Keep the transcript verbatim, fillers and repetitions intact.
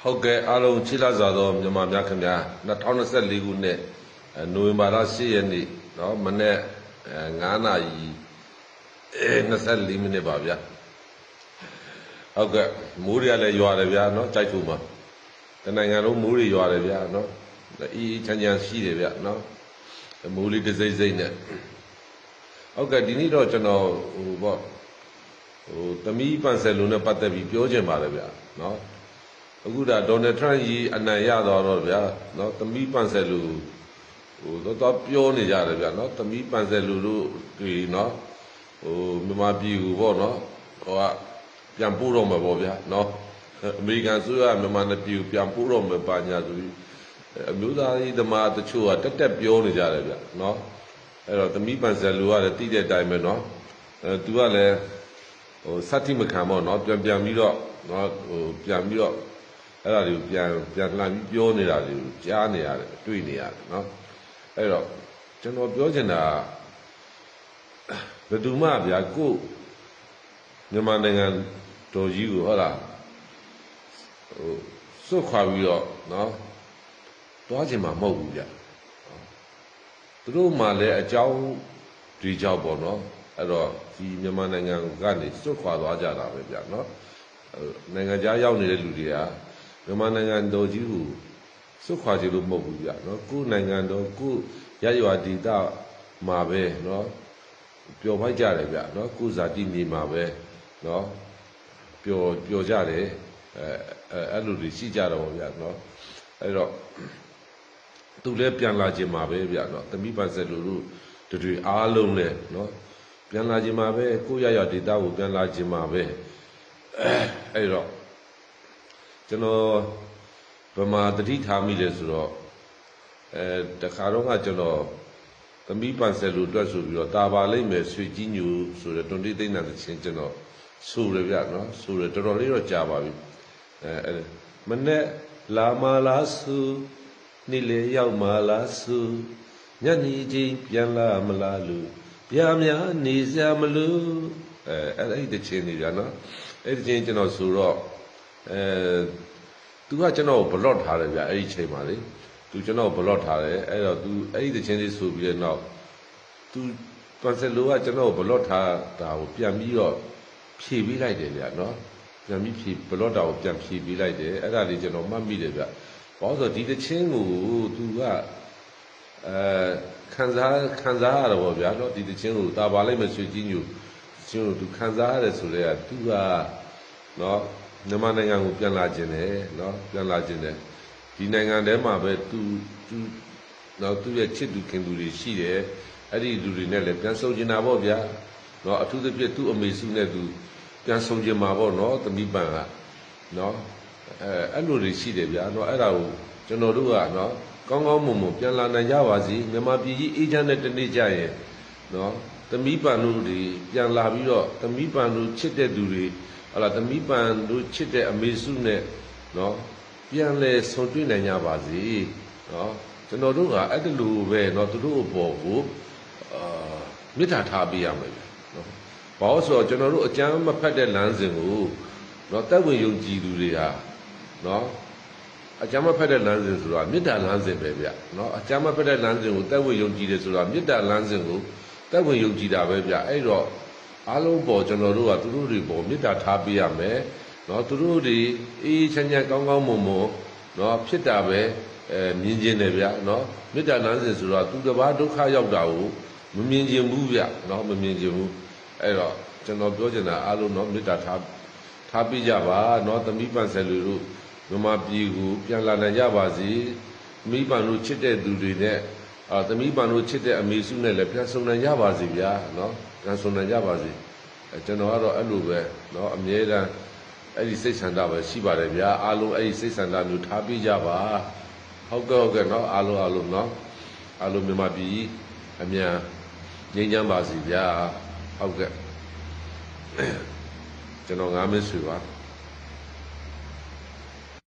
ဟုတ်ကဲ့အားလုံးချီလာစွာသောမြန်မာများခင်ဗျာ၂၀၂၄ခုနှစ်နိုဝင်ဘာလ၈ရက်နေ့เนาะမနေ့9နာရီ24မိနစ်ပါဗျာဟုတ်ကဲ့မိုးတွေကလည်းရွာတယ်ဗျာเนาะကြိုက်ထုံမှာတနိုင်ငံလုံးမိုးတွေရွာတယ်ဗျာเนาะအေးချမ်းချမ်းရှိတယ်ဗျာเนาะမိုးလေးတစ်စိမ့်စိမ့်နဲ့ဟုတ်ကဲ့ဒီနေ့တော့ကျွန်တော်ဟိုပေါ့ဟိုသမီးပန်ဆယ်လုံးနဲ့ပတ်သက်ပြီးပြောချင်ပါတယ်ဗျာเนาะအခုဒါဒေါ်နယ်ထရန့်ကြီးအနိုင်ရသွားတော့ဗျာเนาะသမီးပန်ဆယ်လူဟိုတော့တော့ပြောနေကြတယ်ဗျာเนาะသမီးပန်ဆယ်လူတို့ဒီเนาะဟိုမြန်မာပြည်ကိုပေါ့เนาะဟိုကပြန်ပို့တော့မှာပေါ့ဗျာเนาะအမေရိကန်ဆိုရမြန်မာပြည်ကိုပြန်ပို့တော့မှာပါညာဆိုပြီးအမျိုးသားရေးသမားတချို့ကတက်တက်ပြောနေကြတယ်ဗျာเนาะအဲ့တော့သမီးပန်ဆယ်လူကလည်းတိတဲ့အတိုင်းပဲเนาะအဲသူကလည်းဟိုစัตတိမခံပေါ့เนาะပြန်ပြန်ပြီးတော့เนาะဟိုပြန်ပြီးတော့အဲ့ဒါတွေကိုပြန်ပြန်လှန်ပြီးပြောနေတာတွေကိုကြားနေရတယ်တွေ့နေရတယ်เนาะအဲ့တော့ကျွန်တော်ပြောချင်တာဘယ်သူမှဗျာကိုမြန်မာနိုင်ငံတော်ကြီးကိုဟုတ်လားဟိုစွတ်ခွာပြီးတော့เนาะတွားချင်မှာမဟုတ်ဘူးဗျာသူတို့မှလည်းအကြောင်းဒီကြောက်ပေါ့เนาะအဲ့တော့ဒီမြန်မာနိုင်ငံကနေစွတ်ခွာသွားကြတာပဲဗျာเนาะနိုင်ငံခြားရောက်နေတဲ့လူတွေကမြန်မာနိုင်ငံတော်ကြီးကိုစွတ်ခွာကြလို့မဟုတ်ဘူးဗျာเนาะကိုယ်နိုင်ငံတော်ကိုရရွာဒေသမှာပဲเนาะပျော်ဖိုက်ကြတယ်ဗျာเนาะကိုယ်ဇာတိမြေမှာပဲเนาะပျော်ပျော်ကြတယ်အဲအဲ့လိုတွေရှိကြတော့ဗျာเนาะအဲ့တော့သူလည်းပြန်လာခြင်းမှာပဲဗျာเนาะသမီးပန်ဆက်လူတို့တွေအားလုံးလည်းเนาะပြန်လာခြင်းမှာပဲကိုရရဒေတာကိုပြန်လာခြင်းမှာပဲအဲ့တော့ကျွန်တော်ဗမာတတိထားမိလဲဆိုတော့အဲတခါတော့ကကျွန်တော်သမီးပန်ဆက်လူအတွက်ဆိုပြီးတော့တာပါလိမ့်မယ်ဆွေကြီးညူဆိုတဲ့တွန်တိသိန်းတန်တဲ့ချင်းကျွန်တော်ဆိုရဗျเนาะဆိုရတော်တော်လေးတော့ကြာပါပြီအဲမနဲ့လာမလားစုနေ့လေရောက်မလားစုညနေချင်းပြန်လာမလားလူပြာများနေစရာမလိုအဲအဲ့ဒီတချင်းနေဗျာเนาะအဲ့ဒီချင်းကျွန်တော်ဆိုတော့အဲသူကကျွန်တော်ကိုဘလော့ထားတယ်ဗျာအဲ့ဒီချိန်မှာလေသူကျွန်တော်ကိုဘလော့ထားတယ်အဲ့တော့သူအဲ့ဒီတချင်းလေးဆိုပြီးတဲ့နောက်သူပန်ဆယ်လိုကကျွန်တော်ကိုဘလော့ထားတာကိုပြန်ပြီးတော့ဖြည့်ပေးလိုက်တယ်ဗျာเนาะပြန်ပြီးဖြည့်ဘလော့တာကိုပြန်ဖြည့်ပေးလိုက်တယ်အဲ့ဒါလေးကျွန်တော်မှတ်မိတယ်ဗျာဘာလို့ဆိုဒီတချင်းကိုသူကအဲခံစားခံစားရတော့ဗောဗျာเนาะဒီတချင်းကိုတာပါလိုက်မဆွေကြီးညိုချင်းကိုသူခံစားရတယ်ဆိုတော့သူကเนาะမြန်မာနိုင်ငံကိုပြန်လာခြင်းတယ်เนาะပြန်လာခြင်းတယ်ဒီနိုင်ငံထဲမှာပဲသူသူเนาะသူ့ရဲ့ချစ်သူခင်သူတွေရှိတယ်အဲ့ဒီလူတွေနဲ့လည်းပြန်ဆုံကျင်တာဗောဗျာเนาะအထူးသဖြင့်သူ့အမေစုနဲ့သူပြန်ဆုံကျင်မှာဗောเนาะသမီးပန်ကเนาะအဲအဲ့လိုတွေရှိတယ်ဗျာเนาะအဲ့ဒါကိုကျွန်တော်တို့ကเนาะကောင်းကောင်းမွန်မွန်ပြန်လာနိုင်ကြပါစေမြန်မာပြည်ကြီးအေးချမ်းတဲ့တနေ့ကြရင်เนาะသမီးပန်တို့တွေပြန်လာပြီးတော့သမီးပန်တို့ချစ်တဲ့သူတွေဟလာသမီးပန်တို့ချစ်တဲ့အမေစုနဲ့เนาะပြန်လဲဆုံတွေ့နိုင်ကြပါစေเนาะကျွန်တော်တို့ကအဲ့ဒီလိုပဲเนาะသူတို့အပေါ်ကိုအာမေတ္တာထားပေးရမယ်เนาะဘာလို့ဆိုတော့ကျွန်တော်တို့အကျမ်းမဖတ်တဲ့လမ်းစဉ်ကိုเนาะတက်ဝင်ယုံကြည်သူတွေဟာเนาะအကျမ်းမဖတ်တဲ့လမ်းစဉ်ဆိုတာမေတ္တာလမ်းစဉ်ပဲဗျเนาะအကျမ်းမဖတ်တဲ့လမ်းစဉ်ကိုတက်ဝင်ယုံကြည်တယ်ဆိုတာမေတ္တာလမ်းစဉ်ကိုတက်ဝင်ယုံကြည်တာပဲဗျအဲ့တော့အားလုံးပေါ်ကျွန်တော်တို့ကသူတို့တွေပေါ်မေတ္တာထားပေးရမယ်เนาะသူတို့တွေအေးချမ်းချမ်းကောင်းကောင်းမွန်မွန်เนาะဖြစ်တာပဲအဲမြင်ခြင်းတယ်ဗျเนาะမေတ္တာလမ်းစဉ်ဆိုတာသူတစ်ပါးဒုက္ခရောက်တာကိုမမြင်ခြင်းဘူးဗျเนาะမမြင်ခြင်းဘူးအဲ့တော့ကျွန်တော်ပြောချင်တာအားလုံးเนาะမေတ္တာထားထားပေးကြပါเนาะသမီးပန်ဆယ်လူတို့မြန်မာပြည်ကိုပြန်လာနိုင်ကြပါစေသမီးပန်တို့ချစ်တဲ့သူတွေနဲ့အာသမီးပန်တို့ချစ်တဲ့အမေစုနဲ့လည်းပြန်ဆုံနိုင်ကြပါစေဗျာเนาะပြန်ဆုံနိုင်ကြပါစေအဲကျွန်တော်ကတော့အဲ့လိုပဲเนาะအမြဲတမ်းအဲ့ဒီစိတ်ဆန္ဒပဲရှိပါတယ်ဗျာအားလုံးအဲ့ဒီစိတ်ဆန္ဒမျိုးထားပေးကြပါဟုတ်ကဲ့ဟုတ်ကဲ့เนาะအားလုံးအားလုံးเนาะအားလုံးမြန်မာပြည်အမြန်ငြိမ်းချမ်းပါစေဗျာဟုတ်ကဲ့ကျွန်တော်ငါးမင်းဆွေပါ